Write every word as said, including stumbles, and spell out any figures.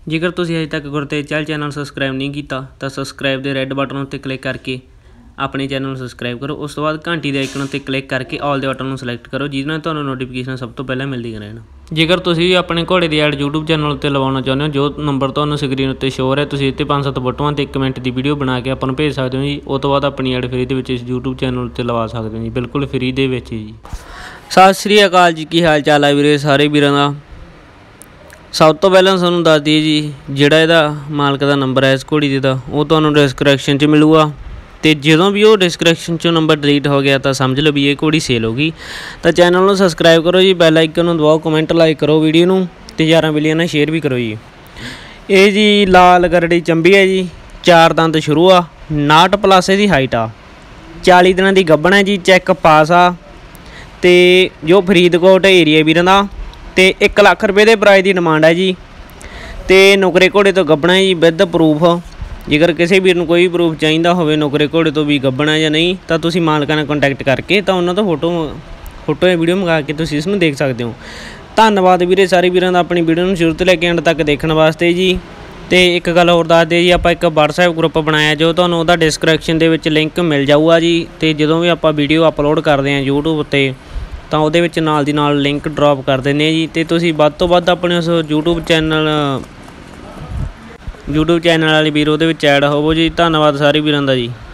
जेकर तुसीं अजे तक गुरतेज चहल चैनल सबसक्राइब नहीं किया तो सबसक्राइब के रैड बटन उत्ते क्लिक करके अपने चैनल सबसक्राइब करो। उस तो बाद घंटी के आइकन उत्ते क्लिक करके ऑल दे बटन सिलेक्ट करो, जिस नाल तुहानूं नोटिफिकेशन सब तो पहले मिलती रहन। जेकर तुसीं भी अपने घोड़े की ऐड यूट्यूब चैनल उत्ते लवाउणा चाहुंदे हो, जो नंबर तुहानूं स्क्रीन उत्ते शो हो रहा, तुसीं इत्ते पांच सत्त फोटोआं ते एक मिनट की वीडियो बना के आपां नूं भेज सकदे हो जी। उस तो बाद अपनी ऐड फ्री दे विच इस यूट्यूब चैनल उत्ते लवा सकदे हो जी, बिल्कुल फ्री दे विच जी। सत श्री अकाल जी, की हाल चाल है वीरे सारे वीरां दा। सब तो पहले तुहानूं दस दईए जी, जिहड़ा इहदा मालक का नंबर है इस घोड़ी दा वो तुहानूं डिस्क्रिप्शन च मिलूगा। तो जो भी वो डिस्क्रिप्शन चो नंबर डिलीट हो गया तो समझ लो भी ये घोड़ी सेल होगी। तो चैनल में सबसक्राइब करो जी, बैल आइकन नूं दबाओ, कमेंट लाइक करो वीडियो नूं ते यारां बेलियां नाल शेयर भी करो जी। ये जी लाल गरड़ी चंबी है जी, चार दंद शुरू आ, नाट प्लस इसदी हाइट आ, चाली दिनों की गब्बन है जी, चैक पास आ। तो जो फरीदकोट एरिया वीरां दा ते एक लख रुपये के प्राइस की डिमांड है जी। तो नुकरे घोड़े तो गब्बना है जी विद प्रूफ। जेकर किसी वीर नूं कोई प्रूफ चाहिए हो नुकरे घोड़े तो भी गब्बना या नहीं, तो तुसीं मालकां नाल कॉन्टैक्ट करके तो उन्होंने तो फोटो फोटो या वीडियो मंगा के तुसीं इसनूं देख सकते हो। धन्नवाद वीरे सारे वीरां दा अपनी वीडियो नूं शुरू तो लैके एंड तक देखने वास्ते जी। तो एक गल होर दस दे जी, आपां एक WhatsApp ग्रुप बनाया जो तुहानूं उहदा डिस्क्रिप्शन दे विच लिंक मिल जाऊगा जी। तो जदों भी आपां वीडियो अपलोड करते हैं यूट्यूब उत्ते तो उहदे विच नाल दी नाल लिंक ड्रॉप कर दिंदे जी। तो तुसीं वध तों वध अपने उस यूट्यूब चैनल यूट्यूब चैनल वाले वीर उहदे विच ऐड होवो जी। धन्नवाद सारे वीरां दा जी।